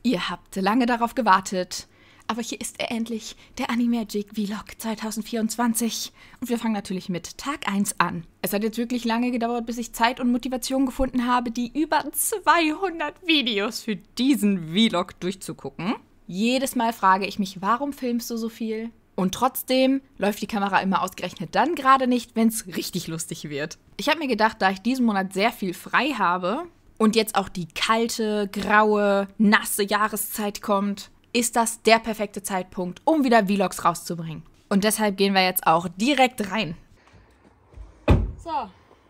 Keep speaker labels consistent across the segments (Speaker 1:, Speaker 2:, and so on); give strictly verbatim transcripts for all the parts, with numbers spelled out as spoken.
Speaker 1: Ihr habt lange darauf gewartet, aber hier ist er endlich, der Animagic Vlog zwanzig vierundzwanzig. Und wir fangen natürlich mit Tag eins an. Es hat jetzt wirklich lange gedauert, bis ich Zeit und Motivation gefunden habe, die über zweihundert Videos für diesen Vlog durchzugucken. Jedes Mal frage ich mich, warum filmst du so viel? Und trotzdem läuft die Kamera immer ausgerechnet dann gerade nicht, wenn es richtig lustig wird. Ich habe mir gedacht, da ich diesen Monat sehr viel frei habe und jetzt auch die kalte, graue, nasse Jahreszeit kommt, ist das der perfekte Zeitpunkt, um wieder Vlogs rauszubringen. Und deshalb gehen wir jetzt auch direkt rein. So.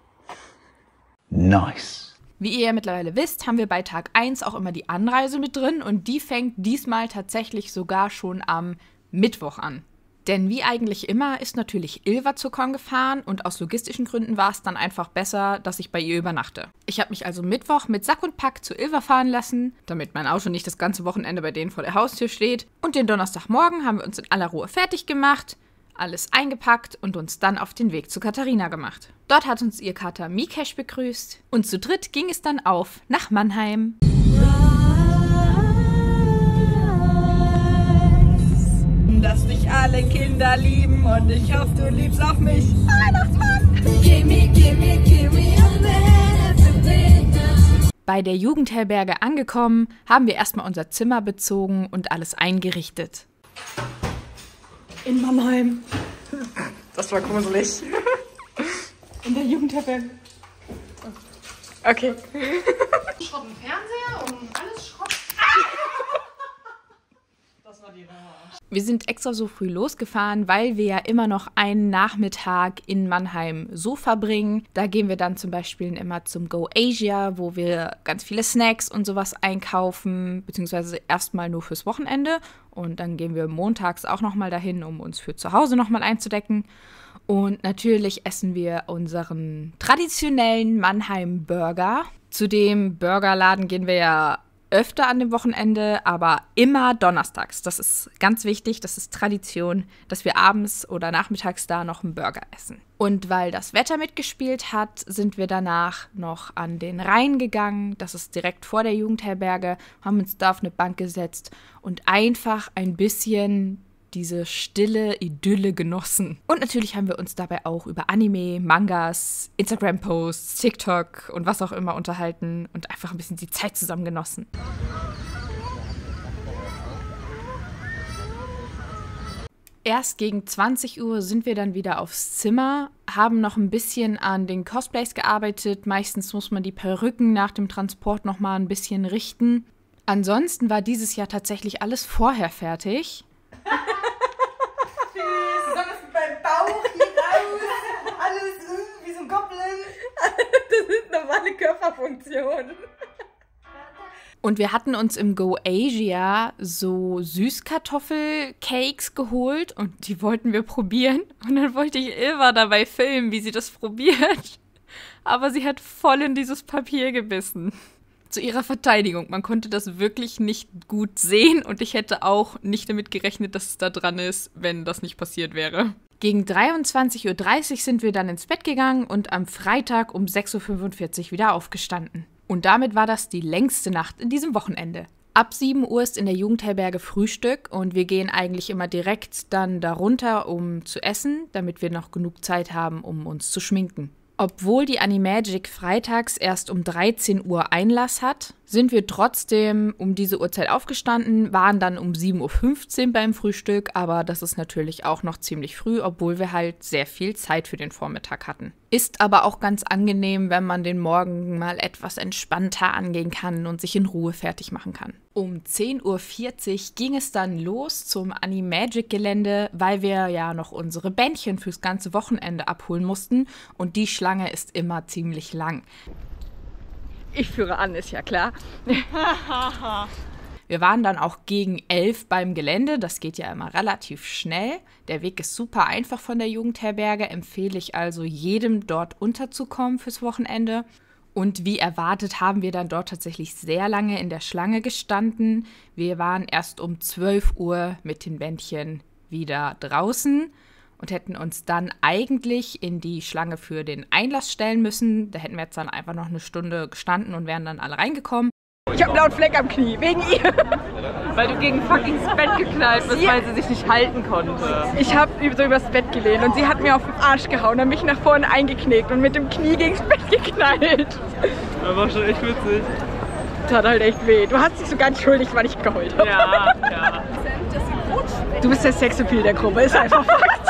Speaker 2: Nice.
Speaker 1: Wie ihr ja mittlerweile wisst, haben wir bei Tag eins auch immer die Anreise mit drin und die fängt diesmal tatsächlich sogar schon am Mittwoch an. Denn wie eigentlich immer ist natürlich Ilva zur Con gefahren und aus logistischen Gründen war es dann einfach besser, dass ich bei ihr übernachte. Ich habe mich also Mittwoch mit Sack und Pack zu Ilva fahren lassen, damit mein Auto nicht das ganze Wochenende bei denen vor der Haustür steht. Und den Donnerstagmorgen haben wir uns in aller Ruhe fertig gemacht, alles eingepackt und uns dann auf den Weg zu Katharina gemacht. Dort hat uns ihr Kater Mikesh begrüßt und zu dritt ging es dann auf nach Mannheim.
Speaker 3: Dass dich alle Kinder lieben und ich hoffe, du liebst auch mich. Weihnachtsmann! Gimme, gimme, gimme a
Speaker 1: Bei der Jugendherberge angekommen, haben wir erstmal unser Zimmer bezogen und alles eingerichtet.
Speaker 3: In Mannheim. Das war gruselig. In der Jugendherberge. Okay.
Speaker 4: Schrott im Fernseher und alles Schrott. Das war die Nummer.
Speaker 1: Wir sind extra so früh losgefahren, weil wir ja immer noch einen Nachmittag in Mannheim so verbringen. Da gehen wir dann zum Beispiel immer zum Go Asia, wo wir ganz viele Snacks und sowas einkaufen, beziehungsweise erstmal nur fürs Wochenende. Und dann gehen wir montags auch nochmal dahin, um uns für zu Hause nochmal einzudecken. Und natürlich essen wir unseren traditionellen Mannheim-Burger. Zu dem Burgerladen gehen wir ja öfter an dem Wochenende, aber immer donnerstags. Das ist ganz wichtig, das ist Tradition, dass wir abends oder nachmittags da noch einen Burger essen. Und weil das Wetter mitgespielt hat, sind wir danach noch an den Rhein gegangen. Das ist direkt vor der Jugendherberge, haben uns da auf eine Bank gesetzt und einfach ein bisschen diese stille Idylle genossen. Und natürlich haben wir uns dabei auch über Anime, Mangas, Instagram-Posts, TikTok und was auch immer unterhalten und einfach ein bisschen die Zeit zusammen genossen. Erst gegen zwanzig Uhr sind wir dann wieder aufs Zimmer, haben noch ein bisschen an den Cosplays gearbeitet. Meistens muss man die Perücken nach dem Transport noch mal ein bisschen richten. Ansonsten war dieses Jahr tatsächlich alles vorher fertig.
Speaker 3: Beim Bauch hier raus, alles wie so ein Goblin. Das ist normale Körperfunktion.
Speaker 1: Und wir hatten uns im Go Asia so Süßkartoffelcakes geholt und die wollten wir probieren. Und dann wollte ich Ilva dabei filmen, wie sie das probiert. Aber sie hat voll in dieses Papier gebissen. Zu ihrer Verteidigung, man konnte das wirklich nicht gut sehen und ich hätte auch nicht damit gerechnet, dass es da dran ist, wenn das nicht passiert wäre. Gegen dreiundzwanzig Uhr dreißig sind wir dann ins Bett gegangen und am Freitag um sechs Uhr fünfundvierzig wieder aufgestanden. Und damit war das die längste Nacht in diesem Wochenende. Ab sieben Uhr ist in der Jugendherberge Frühstück und wir gehen eigentlich immer direkt dann darunter, um zu essen, damit wir noch genug Zeit haben, um uns zu schminken. Obwohl die Animagic freitags erst um dreizehn Uhr Einlass hat, sind wir trotzdem um diese Uhrzeit aufgestanden, waren dann um sieben Uhr fünfzehn beim Frühstück, aber das ist natürlich auch noch ziemlich früh, obwohl wir halt sehr viel Zeit für den Vormittag hatten. Ist aber auch ganz angenehm, wenn man den Morgen mal etwas entspannter angehen kann und sich in Ruhe fertig machen kann. Um zehn Uhr vierzig ging es dann los zum Animagic-Gelände, weil wir ja noch unsere Bändchen fürs ganze Wochenende abholen mussten und die Schlange ist immer ziemlich lang.
Speaker 3: Ich führe an, ist ja klar.
Speaker 1: Wir waren dann auch gegen elf beim Gelände, das geht ja immer relativ schnell. Der Weg ist super einfach von der Jugendherberge, empfehle ich also jedem dort unterzukommen fürs Wochenende. Und wie erwartet haben wir dann dort tatsächlich sehr lange in der Schlange gestanden. Wir waren erst um zwölf Uhr mit den Bändchen wieder draußen und hätten uns dann eigentlich in die Schlange für den Einlass stellen müssen. Da hätten wir jetzt dann einfach noch eine Stunde gestanden und wären dann alle reingekommen.
Speaker 3: Ich hab einen blauen Fleck am Knie, wegen ihr.
Speaker 2: Weil du gegen fucking das Bett geknallt bist, weil sie sich nicht halten konnte.
Speaker 3: Ich hab so übers Bett gelehnt und sie hat mir auf den Arsch gehauen, dann mich nach vorne eingeknickt und mit dem Knie gegen das Bett geknallt.
Speaker 2: Das war schon echt witzig.
Speaker 3: Das hat halt echt weh. Du hast dich so ganz schuldig, weil ich geheult habe.
Speaker 2: Ja, ja.
Speaker 3: Du bist der Sexappeal der Gruppe, ist einfach Fakt.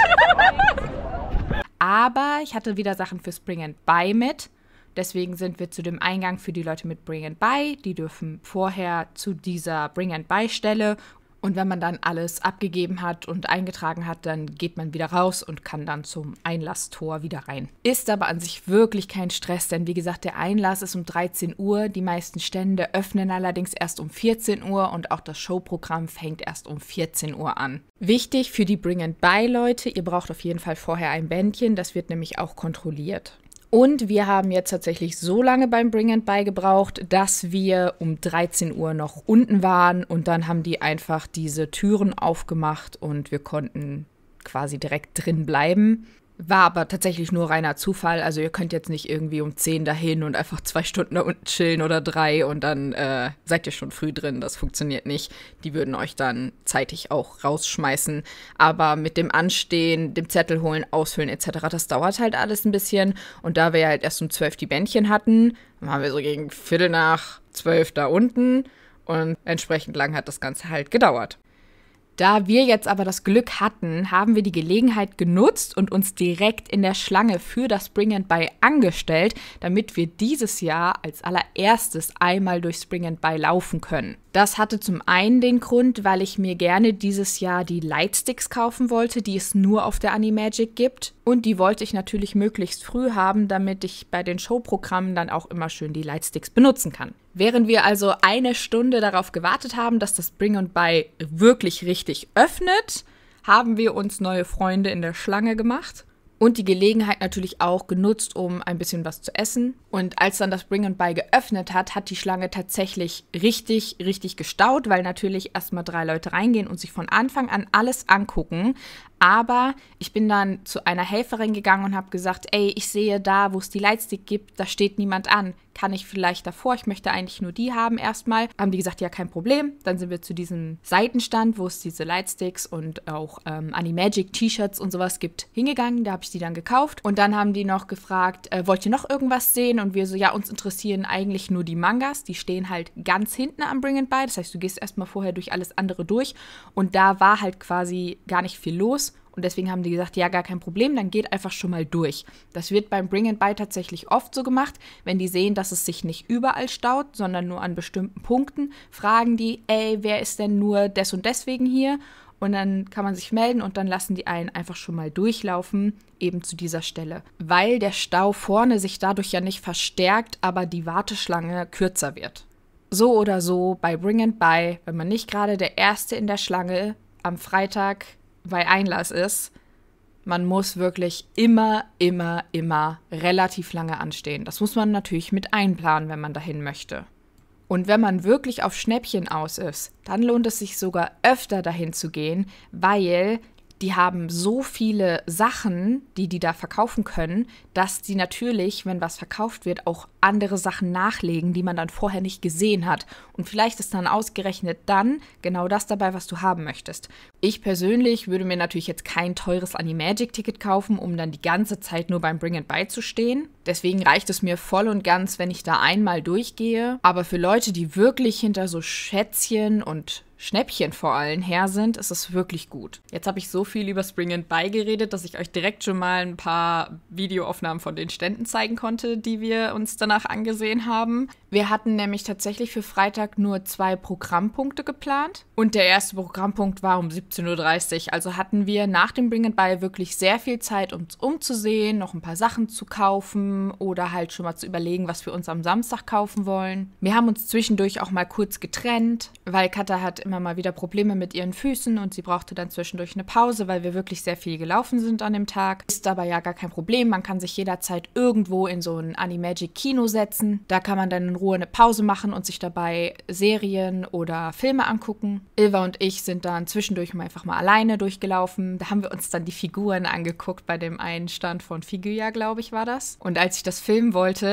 Speaker 1: Aber ich hatte wieder Sachen für Spring and Buy mit. Deswegen sind wir zu dem Eingang für die Leute mit Bring and Buy. Die dürfen vorher zu dieser Bring and Buy Stelle. Und wenn man dann alles abgegeben hat und eingetragen hat, dann geht man wieder raus und kann dann zum Einlasstor wieder rein. Ist aber an sich wirklich kein Stress, denn wie gesagt, der Einlass ist um dreizehn Uhr. Die meisten Stände öffnen allerdings erst um vierzehn Uhr und auch das Showprogramm fängt erst um vierzehn Uhr an. Wichtig für die Bring and Buy Leute, ihr braucht auf jeden Fall vorher ein Bändchen, das wird nämlich auch kontrolliert. Und wir haben jetzt tatsächlich so lange beim Bring and Buy gebraucht, dass wir um dreizehn Uhr noch unten waren und dann haben die einfach diese Türen aufgemacht und wir konnten quasi direkt drin bleiben. War aber tatsächlich nur reiner Zufall, also ihr könnt jetzt nicht irgendwie um zehn dahin und einfach zwei Stunden da unten chillen oder drei und dann äh, seid ihr schon früh drin, das funktioniert nicht. Die würden euch dann zeitig auch rausschmeißen, aber mit dem Anstehen, dem Zettel holen, ausfüllen et cetera, das dauert halt alles ein bisschen und da wir halt erst um zwölf die Bändchen hatten, waren wir so gegen Viertel nach zwölf da unten und entsprechend lang hat das Ganze halt gedauert. Da wir jetzt aber das Glück hatten, haben wir die Gelegenheit genutzt und uns direkt in der Schlange für das Bring and Buy angestellt, damit wir dieses Jahr als allererstes einmal durchs Bring and Buy laufen können. Das hatte zum einen den Grund, weil ich mir gerne dieses Jahr die Lightsticks kaufen wollte, die es nur auf der Animagic gibt. Und die wollte ich natürlich möglichst früh haben, damit ich bei den Showprogrammen dann auch immer schön die Lightsticks benutzen kann. Während wir also eine Stunde darauf gewartet haben, dass das Bring and Buy wirklich richtig öffnet, haben wir uns neue Freunde in der Schlange gemacht. Und die Gelegenheit natürlich auch genutzt, um ein bisschen was zu essen. Und als dann das Bring and Buy geöffnet hat, hat die Schlange tatsächlich richtig, richtig gestaut, weil natürlich erstmal drei Leute reingehen und sich von Anfang an alles angucken. Aber ich bin dann zu einer Helferin gegangen und habe gesagt, ey, ich sehe da, wo es die Lightstick gibt, da steht niemand an. Kann ich vielleicht davor? Ich möchte eigentlich nur die haben erstmal. Haben die gesagt, ja, kein Problem. Dann sind wir zu diesem Seitenstand, wo es diese Lightsticks und auch ähm, Animagic-T-Shirts und sowas gibt, hingegangen. Da habe ich die dann gekauft. Und dann haben die noch gefragt, äh, wollt ihr noch irgendwas sehen? Und wir so, ja, uns interessieren eigentlich nur die Mangas. Die stehen halt ganz hinten am Bring and Buy. Das heißt, du gehst erstmal vorher durch alles andere durch. Und da war halt quasi gar nicht viel los. Und deswegen haben die gesagt, ja, gar kein Problem, dann geht einfach schon mal durch. Das wird beim Bring and Buy tatsächlich oft so gemacht. Wenn die sehen, dass es sich nicht überall staut, sondern nur an bestimmten Punkten, fragen die, ey, wer ist denn nur des und deswegen hier? Und dann kann man sich melden und dann lassen die einen einfach schon mal durchlaufen, eben zu dieser Stelle. Weil der Stau vorne sich dadurch ja nicht verstärkt, aber die Warteschlange kürzer wird. So oder so, bei Bring and Buy, wenn man nicht gerade der Erste in der Schlange am Freitag bei Einlass ist, man muss wirklich immer, immer, immer relativ lange anstehen. Das muss man natürlich mit einplanen, wenn man dahin möchte. Und wenn man wirklich auf Schnäppchen aus ist, dann lohnt es sich sogar öfter dahin zu gehen, weil die haben so viele Sachen, die die da verkaufen können, dass die natürlich, wenn was verkauft wird, auch andere Sachen nachlegen, die man dann vorher nicht gesehen hat. Und vielleicht ist dann ausgerechnet dann genau das dabei, was du haben möchtest. Ich persönlich würde mir natürlich jetzt kein teures Animagic-Ticket kaufen, um dann die ganze Zeit nur beim Bring and Buy zu stehen. Deswegen reicht es mir voll und ganz, wenn ich da einmal durchgehe. Aber für Leute, die wirklich hinter so Schätzchen und Schnäppchen vor allem her sind, ist es wirklich gut. Jetzt habe ich so viel über Bring and Buy geredet, dass ich euch direkt schon mal ein paar Videoaufnahmen von den Ständen zeigen konnte, die wir uns danach angesehen haben. Wir hatten nämlich tatsächlich für Freitag nur zwei Programmpunkte geplant und der erste Programmpunkt war um siebzehn Uhr dreißig. Also hatten wir nach dem Bring and Buy wirklich sehr viel Zeit, uns umzusehen, noch ein paar Sachen zu kaufen oder halt schon mal zu überlegen, was wir uns am Samstag kaufen wollen. Wir haben uns zwischendurch auch mal kurz getrennt, weil Katha hat immer mal wieder Probleme mit ihren Füßen und sie brauchte dann zwischendurch eine Pause, weil wir wirklich sehr viel gelaufen sind an dem Tag. Ist aber ja gar kein Problem, man kann sich jederzeit irgendwo in so ein Animagic-Kino setzen. Da kann man dann in Ruhe eine Pause machen und sich dabei Serien oder Filme angucken. Ilva und ich sind dann zwischendurch mal einfach mal alleine durchgelaufen. Da haben wir uns dann die Figuren angeguckt bei dem einen Stand von Figuya, glaube ich, war das. Und als ich das filmen wollte,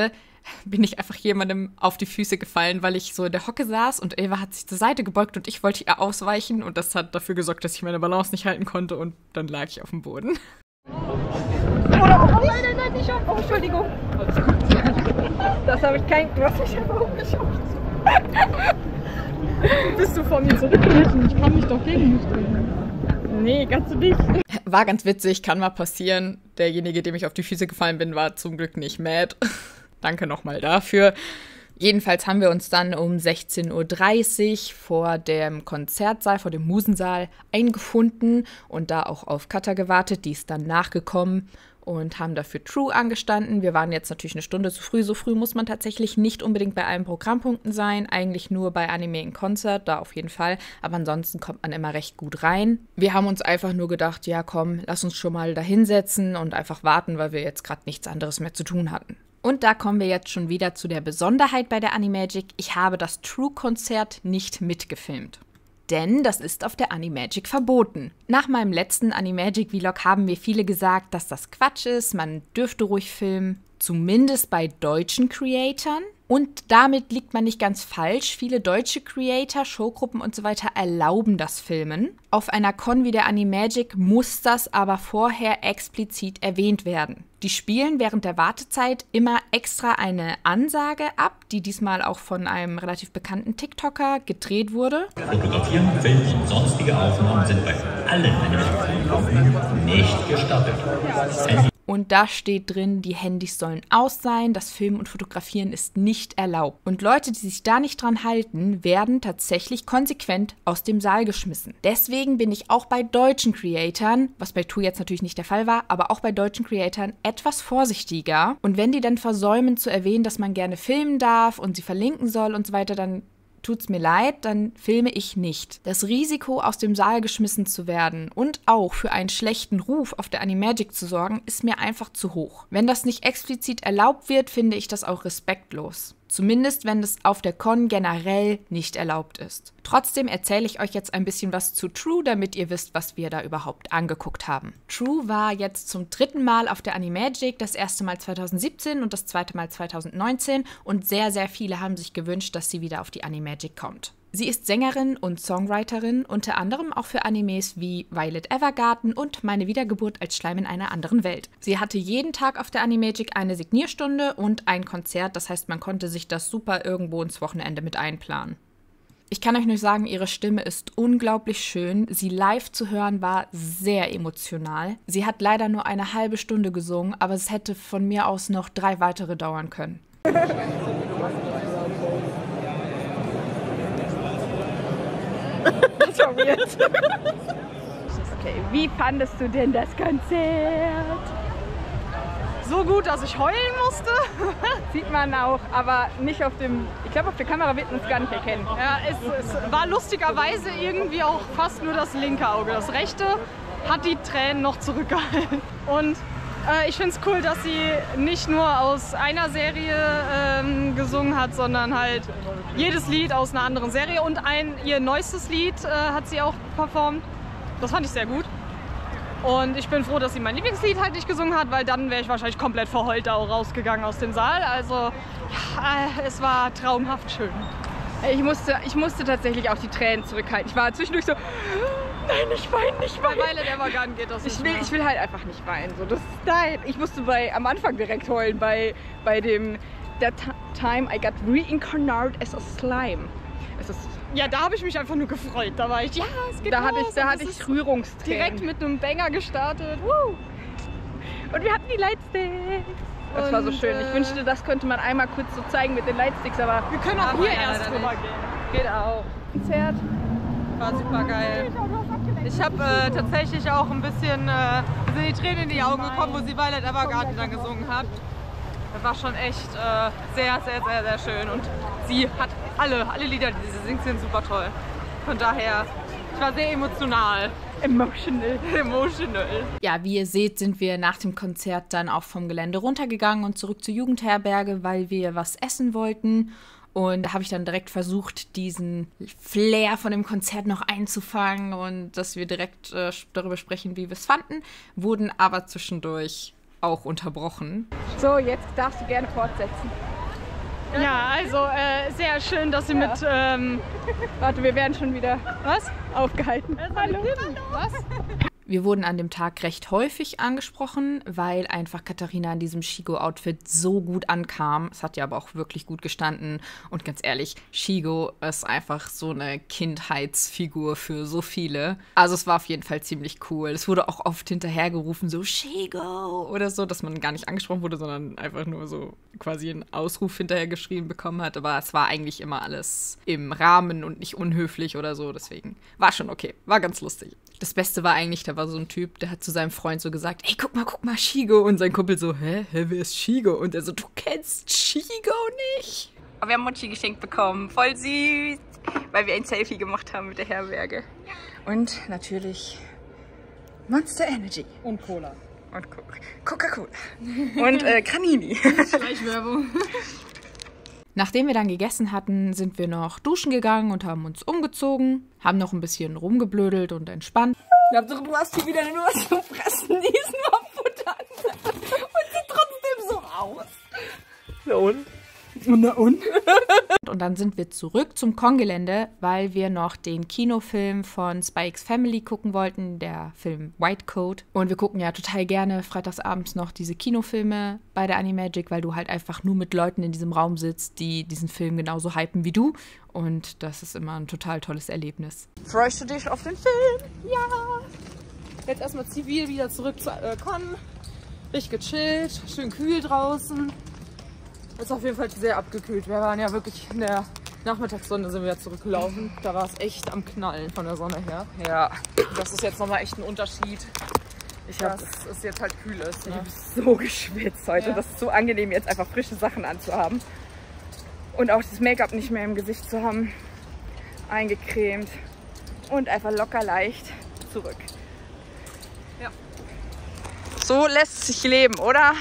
Speaker 1: bin ich einfach jemandem auf die Füße gefallen, weil ich so in der Hocke saß und Eva hat sich zur Seite gebeugt und ich wollte ihr ausweichen und das hat dafür gesorgt, dass ich meine Balance nicht halten konnte und dann lag ich auf dem Boden.
Speaker 3: Oh, nein, nein, nein, nicht auf. Oh, Entschuldigung. Das habe ich kein... Du hast mich einfach umgeschaut. Bist du von mir zurückgewichen? Ich kann mich doch gegen mich drehen. Nee, kannst du nicht.
Speaker 1: War ganz witzig, kann mal passieren. Derjenige, dem ich auf die Füße gefallen bin, war zum Glück nicht mad. Danke nochmal dafür. Jedenfalls haben wir uns dann um sechzehn Uhr dreißig vor dem Konzertsaal, vor dem Musensaal eingefunden und da auch auf Katha gewartet. Die ist dann nachgekommen und haben dafür True angestanden. Wir waren jetzt natürlich eine Stunde zu früh. So früh muss man tatsächlich nicht unbedingt bei allen Programmpunkten sein. Eigentlich nur bei Anime in Concert, da auf jeden Fall. Aber ansonsten kommt man immer recht gut rein. Wir haben uns einfach nur gedacht, ja komm, lass uns schon mal da hinsetzen und einfach warten, weil wir jetzt gerade nichts anderes mehr zu tun hatten. Und da kommen wir jetzt schon wieder zu der Besonderheit bei der Animagic. Ich habe das True-Konzert nicht mitgefilmt. Denn das ist auf der Animagic verboten. Nach meinem letzten Animagic-Vlog haben mir viele gesagt, dass das Quatsch ist, man dürfte ruhig filmen. Zumindest bei deutschen Creatoren. Und damit liegt man nicht ganz falsch. Viele deutsche Creator, Showgruppen und so weiter erlauben das Filmen. Auf einer Con wie der Animagic muss das aber vorher explizit erwähnt werden. Die spielen während der Wartezeit immer extra eine Ansage ab, die diesmal auch von einem relativ bekannten TikToker gedreht wurde.
Speaker 5: Fotografieren, Filmen und sonstige Aufnahmen sind bei allen Animagic-Filmen nicht gestattet.
Speaker 1: Und da steht drin, die Handys sollen aus sein, das Filmen und Fotografieren ist nicht erlaubt. Und Leute, die sich da nicht dran halten, werden tatsächlich konsequent aus dem Saal geschmissen. Deswegen bin ich auch bei deutschen Creatoren, was bei True jetzt natürlich nicht der Fall war, aber auch bei deutschen Creatoren etwas vorsichtiger. Und wenn die dann versäumen zu erwähnen, dass man gerne filmen darf und sie verlinken soll und so weiter, dann tut's mir leid, dann filme ich nicht. Das Risiko, aus dem Saal geschmissen zu werden und auch für einen schlechten Ruf auf der Animagic zu sorgen, ist mir einfach zu hoch. Wenn das nicht explizit erlaubt wird, finde ich das auch respektlos. Zumindest, wenn es auf der Con generell nicht erlaubt ist. Trotzdem erzähle ich euch jetzt ein bisschen was zu True, damit ihr wisst, was wir da überhaupt angeguckt haben. True war jetzt zum dritten Mal auf der Animagic, das erste Mal zweitausendsiebzehn und das zweite Mal zweitausendneunzehn und sehr, sehr viele haben sich gewünscht, dass sie wieder auf die Animagic kommt. Sie ist Sängerin und Songwriterin, unter anderem auch für Animes wie Violet Evergarden und Meine Wiedergeburt als Schleim in einer anderen Welt. Sie hatte jeden Tag auf der Animagic eine Signierstunde und ein Konzert, das heißt, man konnte sich das super irgendwo ins Wochenende mit einplanen. Ich kann euch nur sagen, ihre Stimme ist unglaublich schön. Sie live zu hören war sehr emotional. Sie hat leider nur eine halbe Stunde gesungen, aber es hätte von mir aus noch drei weitere dauern können.
Speaker 3: Das war weird. Okay, wie fandest du denn das Konzert?
Speaker 2: So gut, dass ich heulen musste.
Speaker 3: Sieht man auch, aber nicht auf dem... Ich glaube, auf der Kamera wird man es gar nicht erkennen.
Speaker 2: Ja, es, es war lustigerweise irgendwie auch fast nur das linke Auge. Das rechte hat die Tränen noch zurückgehalten. Und äh, ich finde es cool, dass sie nicht nur aus einer Serie ähm, gesungen hat, sondern halt jedes Lied aus einer anderen Serie. Und ein, ihr neuestes Lied äh, hat sie auch performt. Das fand ich sehr gut. Und ich bin froh, dass sie mein Lieblingslied halt nicht gesungen hat, weil dann wäre ich wahrscheinlich komplett verheult auch rausgegangen aus dem Saal. Also ja, es war traumhaft schön.
Speaker 3: Ich musste, ich musste tatsächlich auch die Tränen zurückhalten. Ich war zwischendurch so, nein, nicht weinen, nicht weinen.
Speaker 2: Bei Violet Evergarden geht das nicht
Speaker 3: ich will,
Speaker 2: mehr.
Speaker 3: Ich will halt einfach nicht weinen. So, das, nein, ich musste bei, am Anfang direkt heulen bei, bei dem That time I got reincarnated as a slime. Es ist,
Speaker 2: ja, da habe ich mich einfach nur gefreut. Da war ich, ja, es geht
Speaker 3: Da
Speaker 2: los.
Speaker 3: hatte ich, da hatte ich Rührungstränen.
Speaker 2: Direkt mit einem Banger gestartet. Woo.
Speaker 3: Und wir hatten die Lightsticks. Das
Speaker 2: Und,
Speaker 3: war so schön. Ich
Speaker 2: äh,
Speaker 3: wünschte, das könnte man einmal kurz so zeigen mit den Lightsticks, aber
Speaker 2: Wir können auch
Speaker 3: aber
Speaker 2: hier
Speaker 3: ja,
Speaker 2: erst
Speaker 3: leider
Speaker 2: drüber
Speaker 3: nicht.
Speaker 2: gehen.
Speaker 3: Geht auch. Konzert.
Speaker 2: War super geil. Ich habe äh, tatsächlich auch ein bisschen äh, sind die Tränen in die Augen gekommen, wo sie Violet Evergarden dann gesungen hat. Das war schon echt äh, sehr, sehr, sehr, sehr schön. Und sie hat alle, alle Lieder, die sie singt, sind super toll. Von daher, ich war sehr emotional.
Speaker 3: Emotional.
Speaker 2: Emotional.
Speaker 1: Ja, wie ihr seht, sind wir nach dem Konzert dann auch vom Gelände runtergegangen und zurück zur Jugendherberge, weil wir was essen wollten. Und da habe ich dann direkt versucht, diesen Flair von dem Konzert noch einzufangen und dass wir direkt äh, darüber sprechen, wie wir es fanden, wurden aber zwischendurch auch unterbrochen.
Speaker 3: So, jetzt darfst du gerne fortsetzen.
Speaker 2: Ja, also äh, sehr schön, dass Sie
Speaker 3: Ja.
Speaker 2: mit... Ähm,
Speaker 3: Warte, wir werden schon wieder
Speaker 2: was?
Speaker 3: aufgehalten.
Speaker 2: Hallo. Was?
Speaker 1: Wir wurden an dem Tag recht häufig angesprochen, weil einfach Katharina in diesem Shigo-Outfit so gut ankam. Es hat ja aber auch wirklich gut gestanden. Und ganz ehrlich, Shigo ist einfach so eine Kindheitsfigur für so viele. Also es war auf jeden Fall ziemlich cool. Es wurde auch oft hinterhergerufen, so Shigo oder so, dass man gar nicht angesprochen wurde, sondern einfach nur so quasi einen Ausruf hinterher geschrieben bekommen hat. Aber es war eigentlich immer alles im Rahmen und nicht unhöflich oder so. Deswegen war schon okay. War ganz lustig. Das Beste war eigentlich, da war so ein Typ, der hat zu seinem Freund so gesagt, ey, guck mal, guck mal, Shigo. Und sein Kumpel so, hä, hä, wer ist Shigo? Und er so, du kennst Shigo nicht?
Speaker 3: Aber wir haben Mochi geschenkt bekommen. Voll süß. Weil wir ein Selfie gemacht haben mit der Herberge. Und natürlich Monster Energy.
Speaker 2: Und Cola.
Speaker 3: Und Co- Coca-Cola. Und äh, Granini.
Speaker 2: Schleichwerbung.
Speaker 1: Nachdem wir dann gegessen hatten, sind wir noch duschen gegangen und haben uns umgezogen, haben noch ein bisschen rumgeblödelt und entspannt.
Speaker 3: Du hast hier wieder nur was zu fressen, diesen Futtern. Und sieht trotzdem so aus. Na und? Na und?
Speaker 1: Und dann sind wir zurück zum Con-Gelände, weil wir noch den Kinofilm von Spy X Family gucken wollten, der Film White Coat. Und wir gucken ja total gerne freitagsabends noch diese Kinofilme bei der Animagic, weil du halt einfach nur mit Leuten in diesem Raum sitzt, die diesen Film genauso hypen wie du. Und das ist immer ein total tolles Erlebnis.
Speaker 3: Freust du dich auf den Film?
Speaker 2: Ja. Jetzt erstmal zivil wieder zurück zu äh, Con. Richtig gechillt, schön kühl draußen. Ist auf jeden Fall sehr abgekühlt. Wir waren ja wirklich in der Nachmittagssonne, sind wir ja zurückgelaufen. Da war es echt am Knallen von der Sonne her.
Speaker 3: Ja.
Speaker 2: Das ist jetzt nochmal echt ein Unterschied,
Speaker 3: Ich
Speaker 2: dass
Speaker 3: habe
Speaker 2: es jetzt halt kühl ist. Ne?
Speaker 3: so geschwitzt heute.
Speaker 2: Ja.
Speaker 3: Das ist so angenehm, jetzt einfach frische Sachen anzuhaben. Und auch das Make-up nicht mehr im Gesicht zu haben. Eingecremt. Und einfach locker leicht zurück.
Speaker 2: Ja.
Speaker 3: So lässt sich leben, oder?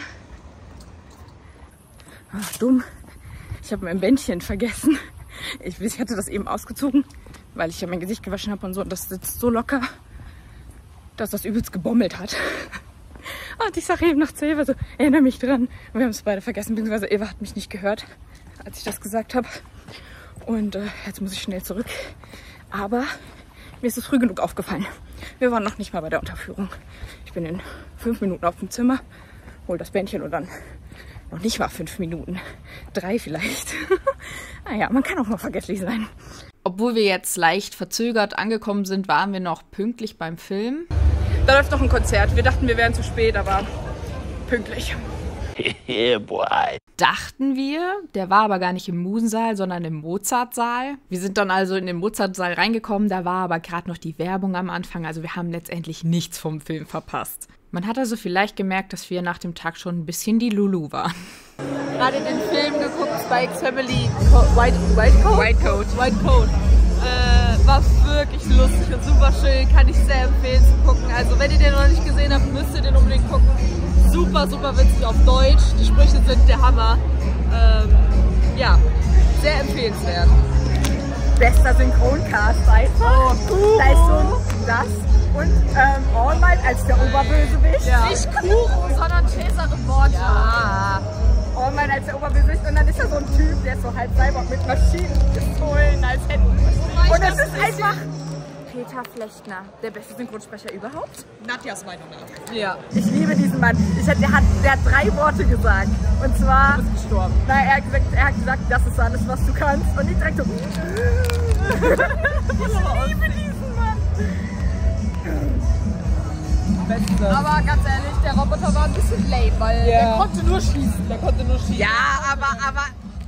Speaker 3: Ach, dumm. Ich habe mein Bändchen vergessen. Ich, ich hatte das eben ausgezogen, weil ich ja mein Gesicht gewaschen habe und so. Und das sitzt so locker, dass das übelst gebommelt hat. Und ich sage eben noch zu Eva so, erinnere mich dran. Und wir haben es beide vergessen, beziehungsweise Eva hat mich nicht gehört, als ich das gesagt habe. Und äh, jetzt muss ich schnell zurück. Aber mir ist es früh genug aufgefallen. Wir waren noch nicht mal bei der Unterführung. Ich bin in fünf Minuten auf dem Zimmer, hol das Bändchen und dann noch nicht mal fünf Minuten. Drei vielleicht. Naja, man kann auch mal vergesslich sein.
Speaker 1: Obwohl wir jetzt leicht verzögert angekommen sind, waren wir noch pünktlich beim Film.
Speaker 3: Da läuft noch ein Konzert. Wir dachten, wir wären zu spät, aber pünktlich.
Speaker 5: Yeah, boy.
Speaker 1: Dachten wir, der war aber gar nicht im Musensaal, sondern im Mozartsaal. Wir sind dann also in den Mozartsaal reingekommen, da war aber gerade noch die Werbung am Anfang, also wir haben letztendlich nichts vom Film verpasst. Man hat also vielleicht gemerkt, dass wir nach dem Tag schon ein bisschen die Lulu waren.
Speaker 6: Gerade den Film geguckt, Spy X Family, White, White Coat?
Speaker 3: White Coat.
Speaker 6: White Coat. Äh, war wirklich lustig und super schön, kann ich sehr empfehlen zu gucken. Also wenn ihr den noch nicht gesehen habt, müsst ihr den unbedingt gucken. Super, super witzig auf Deutsch, die Sprüche sind der Hammer. Ähm, ja, sehr empfehlenswert.
Speaker 3: Bester Synchroncast einfach. Oh, da ist so das und ähm, All Might als der Oberbösewicht.
Speaker 6: Ja. Nicht Kuro, sondern Cesare Borgia.
Speaker 3: Ja. All Might als der Oberbösewicht und dann ist da so ein Typ, der ist so halb Cyborg mit Maschinenpistolen als Händen. Und es ist einfach Peter Flechtner, der beste Synchronsprecher überhaupt.
Speaker 6: Nadjas Meinung nach. Ja.
Speaker 3: Ich liebe diesen Mann. Ich, der, hat, der hat drei Worte gesagt. Und zwar,
Speaker 6: Du bist gestorben.
Speaker 3: na, er, hat gesagt, er hat gesagt, das ist alles, was du kannst. Und ich direkt so, ich liebe diesen Mann.
Speaker 6: Beste. Aber ganz ehrlich, der Roboter war ein bisschen lame, weil
Speaker 3: Ja.
Speaker 6: der konnte nur schießen. Der konnte nur schießen.
Speaker 3: Ja, aber, aber,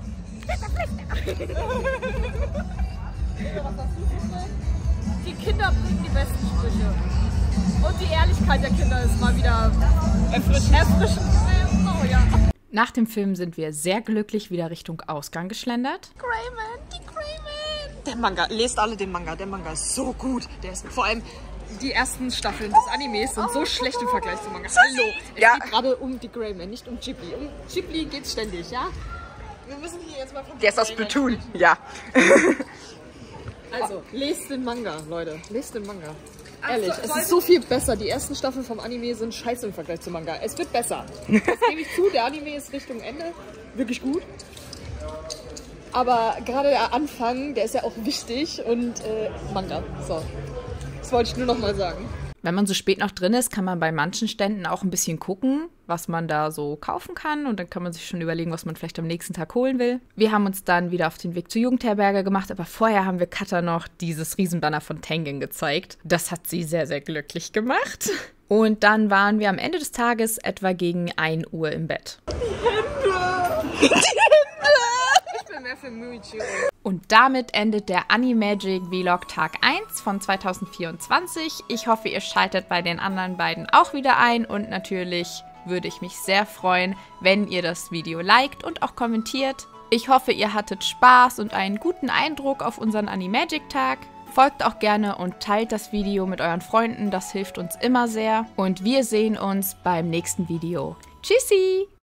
Speaker 6: Die Kinder bringen die besten Sprüche. Und die Ehrlichkeit der Kinder ist mal wieder erfrischend. Erfrischend. Oh, ja.
Speaker 1: Nach dem Film sind wir sehr glücklich wieder Richtung Ausgang geschlendert.
Speaker 6: Greyman, die Greyman.
Speaker 2: Der Manga, lest alle den Manga. Der Manga ist so gut. Der ist vor allem die ersten Staffeln des Animes sind so schlecht im Vergleich zum Manga. Hallo, es
Speaker 3: Ja.
Speaker 2: geht gerade um die Greyman, nicht um Ghibli. Um Ghibli geht's ständig, ja? Wir müssen hier jetzt mal von
Speaker 3: der ist aus Splatoon. Ja.
Speaker 2: Also, lest den Manga, Leute. Lest den Manga. Ehrlich, es ist so viel besser. Die ersten Staffeln vom Anime sind scheiße im Vergleich zum Manga. Es wird besser. Das gebe ich zu, der Anime ist Richtung Ende wirklich gut.
Speaker 6: Aber gerade der Anfang, der ist ja auch wichtig und äh, Manga. So, das wollte ich nur noch mal sagen.
Speaker 1: Wenn man so spät noch drin ist, kann man bei manchen Ständen auch ein bisschen gucken, was man da so kaufen kann. Und dann kann man sich schon überlegen, was man vielleicht am nächsten Tag holen will. Wir haben uns dann wieder auf den Weg zur Jugendherberge gemacht, aber vorher haben wir Katha noch dieses Riesenbanner von Tengen gezeigt. Das hat sie sehr, sehr glücklich gemacht. Und dann waren wir am Ende des Tages etwa gegen ein Uhr im Bett.
Speaker 6: Die Hände! Die Hände! Ich bin mehr für Muichi.
Speaker 1: Und damit endet der Animagic Vlog Tag eins von zwanzig vierundzwanzig. Ich hoffe, ihr schaltet bei den anderen beiden auch wieder ein. Und natürlich würde ich mich sehr freuen, wenn ihr das Video liked und auch kommentiert. Ich hoffe, ihr hattet Spaß und einen guten Eindruck auf unseren Animagic Tag. Folgt auch gerne und teilt das Video mit euren Freunden, das hilft uns immer sehr. Und wir sehen uns beim nächsten Video. Tschüssi!